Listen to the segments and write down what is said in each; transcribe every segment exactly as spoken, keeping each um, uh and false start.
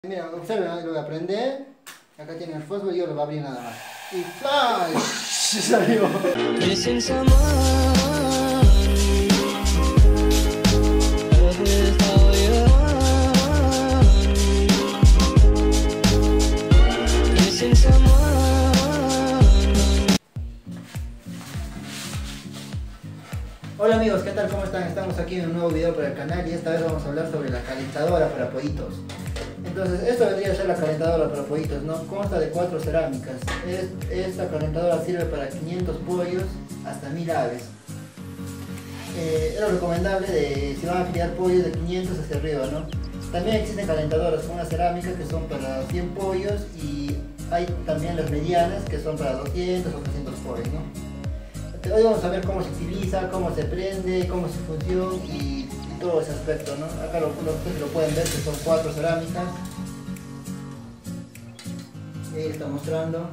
Mira, observen, lo voy a prender. Acá tiene el fósforo y yo lo voy a abrir nada más. Y ¡flash! Se salió. Hola amigos, ¿qué tal? ¿Cómo están? Estamos aquí en un nuevo video para el canal y esta vez vamos a hablar sobre la calentadora para pollitos. Entonces, esto vendría a ser la calentadora para pollitos, ¿no? Consta de cuatro cerámicas. Es, esta calentadora sirve para quinientos pollos hasta mil aves. Eh, es lo recomendable de si van a criar pollos de quinientos hacia arriba, ¿no? También existen calentadoras con una cerámica que son para cien pollos y hay también las medianas que son para doscientos o trescientos pollos, ¿no? Hoy vamos a ver cómo se utiliza, cómo se prende, cómo es su función y, y todo ese aspecto, ¿no? Acá lo, lo, ustedes lo pueden ver que son cuatro cerámicas. Ahí está mostrando.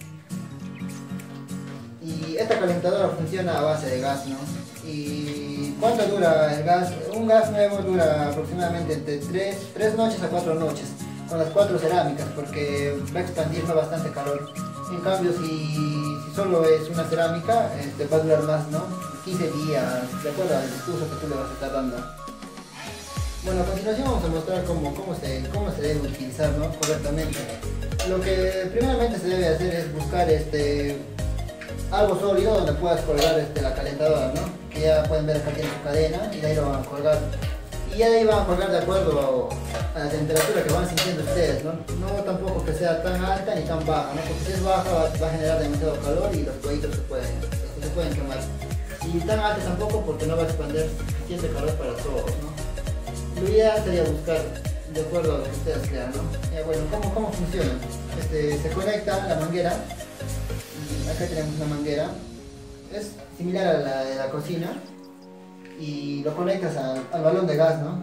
Y esta calentadora funciona a base de gas, ¿no? ¿Y cuánto dura el gas? Un gas nuevo dura aproximadamente entre tres noches a cuatro noches con las cuatro cerámicas porque va a expandir bastante calor. En cambio, si, si solo es una cerámica, este, va a durar más, ¿no? quince días, de acuerdo al uso que tú le vas a estar dando. Bueno, a continuación vamos a mostrar cómo, cómo, se, cómo se debe utilizar, ¿no? Correctamente. Lo que primeramente se debe hacer es buscar este, algo sólido donde puedas colgar este, la calentadora, ¿no? Que ya pueden ver acá tiene su cadena y de ahí lo van a colgar. Y ya de ahí van a colgar de acuerdo a la temperatura que van sintiendo ustedes, ¿no? No tampoco que sea tan alta ni tan baja, ¿no? Porque si es baja va, va a generar demasiado calor y los pollitos se pueden, se pueden quemar. Y tan alta tampoco porque no va a expandir suficiente calor para todos, ¿no? Lo ideal sería buscar de acuerdo a lo que ustedes crean, ¿no? Ya, bueno, ¿cómo, cómo funciona? Este, se conecta la manguera, acá tenemos una manguera, es similar a la de la cocina y lo conectas al, al balón de gas, ¿no?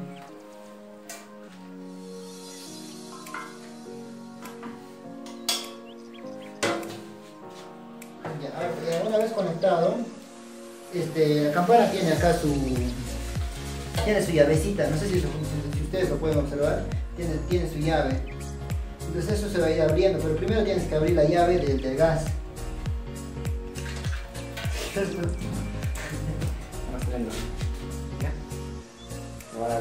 Ya, una vez conectado, este, la campana tiene acá su tiene su llavecita, no sé si, si ustedes lo pueden observar, tiene, tiene su llave. Entonces eso se va a ir abriendo, pero primero tienes que abrir la llave del, del gas. Vamos viendo. ¿Ya? Lo va a dar.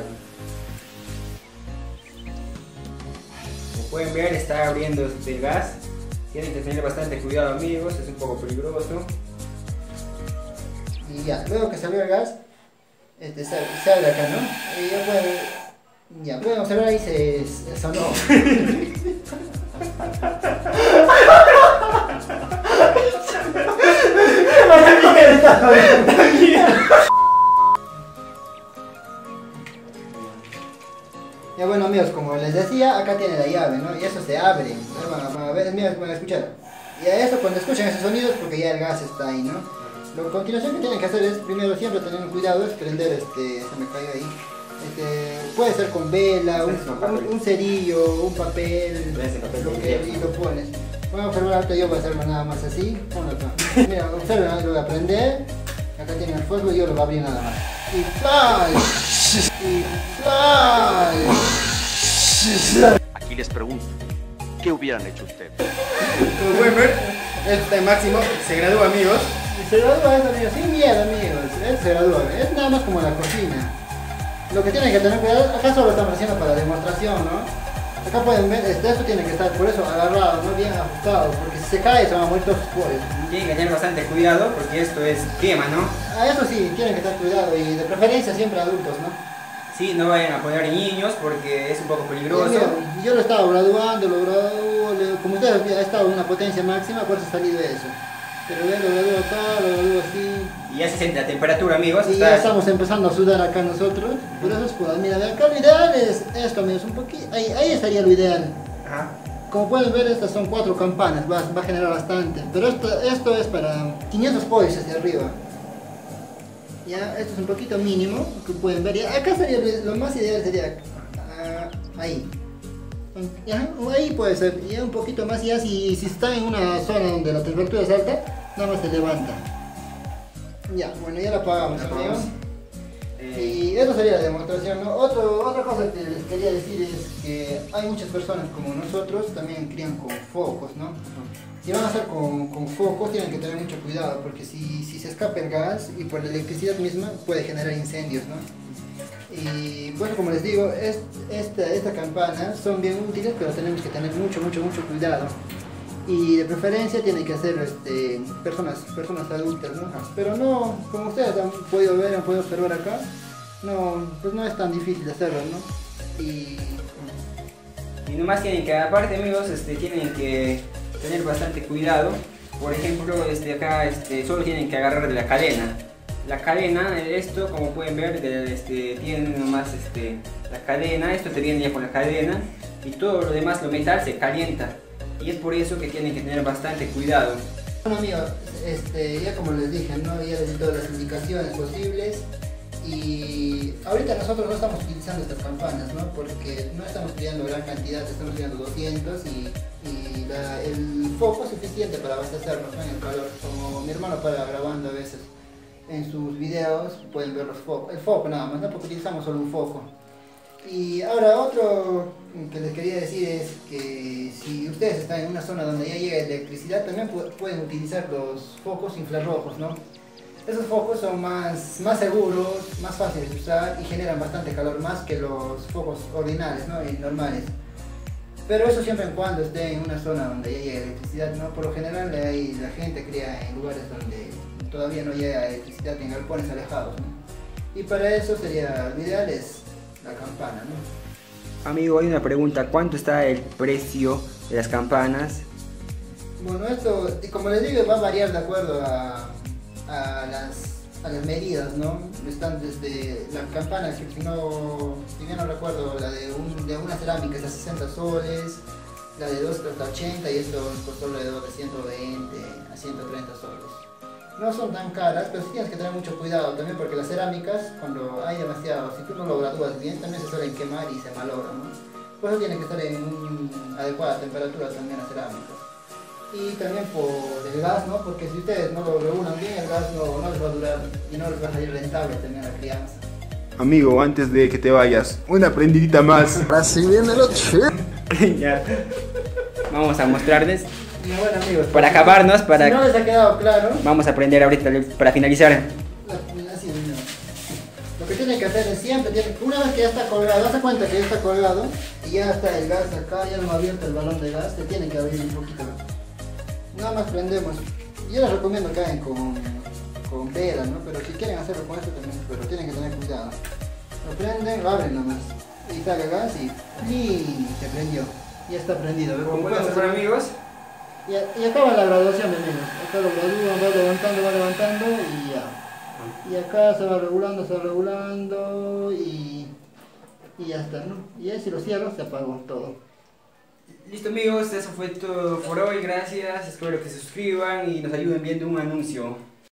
Como pueden ver, está abriendo el gas. Tienen que tener bastante cuidado, amigos, es un poco peligroso. Y ya, luego que salió el gas, este, sale, sale acá, ¿no? Y ya pueden, ya pueden observar ahí se, se sonó. Ya bueno amigos, como les decía, acá tiene la llave, ¿no? Y eso se abre. Van a, van a ver, mira, van a escuchar. Y a eso cuando escuchan esos sonidos porque ya el gas está ahí, ¿no? Lo, a continuación que tienen que hacer es, primero siempre tener cuidado, es prender este, se me cayó ahí. Este, puede ser con vela, un, un, un cerillo, un papel, lo que, y lo pones. Bueno, pero ahorita yo voy a hacerlo nada más así. Ponlo acá. Mira, observen, lo voy a prender. Acá tiene el fósforo y yo lo voy a abrir nada más. Y flash. Y flash. Aquí les pregunto, ¿qué hubieran hecho ustedes? Como pueden ver, este Máximo se gradúa, amigos. Y se gradúa eso, amigos, sin miedo, amigos. Él se gradúa, es nada más como la cocina. Lo que tienen que tener cuidado, acá solo estamos haciendo para demostración, ¿no? Acá pueden ver, este, esto tiene que estar por eso agarrado, no bien ajustado, porque si se cae se van a morir todos sus pollos. Tienen que tener bastante cuidado porque esto es quema, ¿no? A eso sí, tienen que tener cuidado y de preferencia siempre adultos, ¿no? Sí, no vayan a poner niños porque es un poco peligroso. Sí, mira, yo lo he estado graduando, lo gradúo, le- como ustedes ha estado en una potencia máxima, por eso ha salido eso. Pero ve, lo gradúo acá, lo gradúo así. Y ya se siente la temperatura, amigos. Y Está... ya estamos empezando a sudar acá nosotros, por eso es pues, mira, de acá lo ideal es esto, amigos, un poquito, ahí, ahí estaría lo ideal. Ajá. Como pueden ver, estas son cuatro campanas, va, va a generar bastante, pero esto, esto es para quinientos pollos hacia arriba. Ya, esto es un poquito mínimo, que pueden ver, ya, acá sería lo, lo más ideal sería uh, ahí. Ya, ahí puede ser, ya un poquito más, ya si, si está en una zona donde la temperatura es alta, nada más se levanta. Ya, bueno, ya la apagamos, La apagamos. amigos. Eh, Y eso sería la demostración, ¿no? Otro, otra cosa que les quería decir es que hay muchas personas como nosotros también crían con focos, ¿no? Si van a hacer con, con focos tienen que tener mucho cuidado porque si, si se escapa el gas y por la electricidad misma puede generar incendios, ¿no? Y bueno, como les digo, es, esta, esta campana son bien útiles, pero tenemos que tener mucho, mucho, mucho cuidado. Y de preferencia tienen que hacer este, personas, personas adultas, ¿no? Pero no, como ustedes han podido ver, han podido observar acá, no, pues no es tan difícil hacerlo, ¿no? Y, y nomás tienen que, aparte amigos, este, tienen que tener bastante cuidado. Por ejemplo, este, acá este, solo tienen que agarrar de la cadena. La cadena, esto como pueden ver, de, este, tiene nomás este, la cadena, esto te viene ya con la cadena y todo lo demás, lo metal, se calienta. Y es por eso que tienen que tener bastante cuidado. bueno amigos, este, ya como les dije, ¿no? Ya les di todas las indicaciones posibles. Y ahorita nosotros no estamos utilizando estas campanas, ¿no? Porque no estamos pidiendo gran cantidad, estamos pidiendo doscientos y, y la, el foco es suficiente para abastecernos, ¿no? En el calor. Como mi hermano para grabando a veces en sus videos, pueden ver los focos, el foco nada más, ¿no? Porque utilizamos solo un foco. Y ahora otro que les quería decir es que si ustedes están en una zona donde ya llega electricidad, también pu pueden utilizar los focos infrarrojos, ¿no? Esos focos son más, más seguros, más fáciles de usar y generan bastante calor, más que los focos ordinarios, ¿no? Y normales. Pero eso siempre y cuando esté en una zona donde ya llega electricidad, ¿no? Por lo general hay, la gente cría en lugares donde todavía no llega electricidad, en galpones alejados, ¿no? Y para eso sería, lo ideal es la campana, ¿no? Amigo, hay una pregunta, ¿cuánto está el precio de las campanas? Bueno, esto, como les digo, va a variar de acuerdo a, a, las, a las medidas, ¿no? Están desde la campana, que si no, si bien no recuerdo, la de, un, de una cerámica es a sesenta soles, la de dos hasta ochenta y esto costó alrededor de ciento veinte a ciento treinta soles. No son tan caras, pero sí tienes que tener mucho cuidado también porque las cerámicas, cuando hay demasiado, si tú no lo gradúas bien, también se suelen quemar y se malogran, ¿no? Por eso tiene que estar en una adecuada temperatura también las cerámicas. Y también por el gas, ¿no? Porque si ustedes no lo regulan bien, el gas no, no les va a durar y no les va a salir rentable también la crianza. Amigo, antes de que te vayas, una prendidita más. Así viene lo chido. Ya. Vamos a mostrarles. Y bueno amigos, Para acabarnos, para... si no les ha quedado claro, Vamos a aprender ahorita para finalizar. la- así, no. Lo que tienen que hacer es siempre, tienen- una vez que ya está colgado, hace cuenta que ya está colgado y ya está el gas acá, ya no ha abierto el balón de gas, te tienen que abrir un poquito. Nada más prendemos. Yo les recomiendo que hagan con, con vela, ¿no? Pero si quieren hacerlo con esto también, pero tienen que tener cuidado. Lo prenden, lo abren nomás y saca gas y, y se prendió. Ya está prendido. ¿Ves? Como Como pueden pueden observar, hacer- amigos, Y, y acaba la graduación de amigos. Acá lo gradúan, va levantando, va levantando y ya. Y acá se va regulando, se va regulando y, y ya está, ¿no? Y ya si lo cierro se apagó todo. listo amigos, eso fue todo por hoy, gracias, espero que se suscriban y nos ayuden viendo un anuncio.